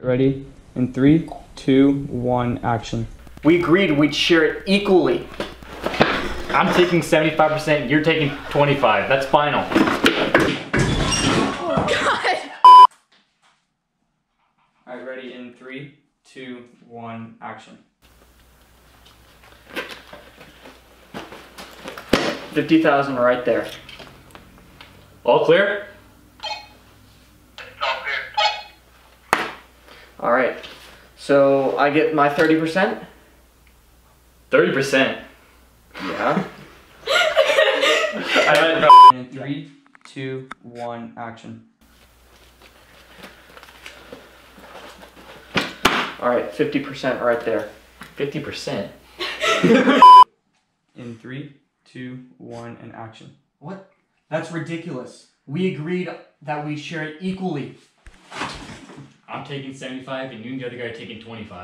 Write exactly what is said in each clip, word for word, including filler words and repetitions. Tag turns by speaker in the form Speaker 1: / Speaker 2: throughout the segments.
Speaker 1: Ready? In three, two, one, action.
Speaker 2: We agreed we'd share it equally.
Speaker 3: I'm taking seventy-five percent, you're taking twenty-five. That's final.
Speaker 4: Oh, God.
Speaker 1: Alright, ready? In three, two, one, action.
Speaker 2: fifty thousand right there.
Speaker 3: All clear?
Speaker 2: All right. So I get my thirty percent?
Speaker 3: thirty percent.
Speaker 2: Yeah.
Speaker 1: I in three, two, one, action.
Speaker 2: All right, fifty percent right there.
Speaker 3: fifty percent?
Speaker 1: In three, two, one, and action.
Speaker 2: What? That's ridiculous. We agreed that we'd share it equally.
Speaker 3: I'm taking seventy-five and you and the other guy are taking twenty-five.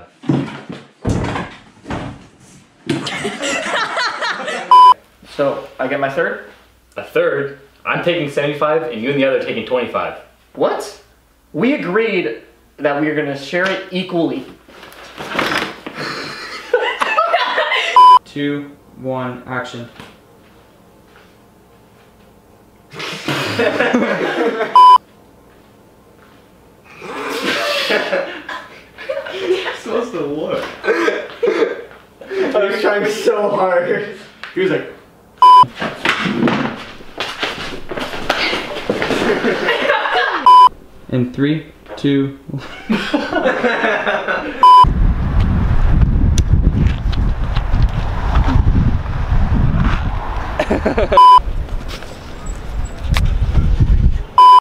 Speaker 2: So I get my third?
Speaker 3: A third? I'm taking seventy-five and you and the other are taking twenty-five.
Speaker 2: What? We agreed that we were gonna share it equally.
Speaker 1: Two, one, action.
Speaker 3: It's supposed to look.
Speaker 2: I was trying so hard.
Speaker 3: He was like,
Speaker 1: In three, two, one.